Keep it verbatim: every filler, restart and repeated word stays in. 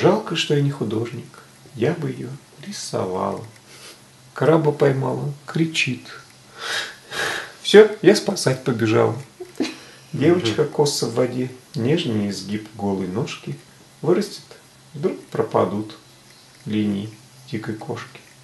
Жалко, что я не художник, я бы ее рисовала. Краба поймала, кричит. Все, я спасать побежала. Девочка коса в воде, нежный изгиб голой ножки, вырастет, вдруг пропадут линии дикой кошки.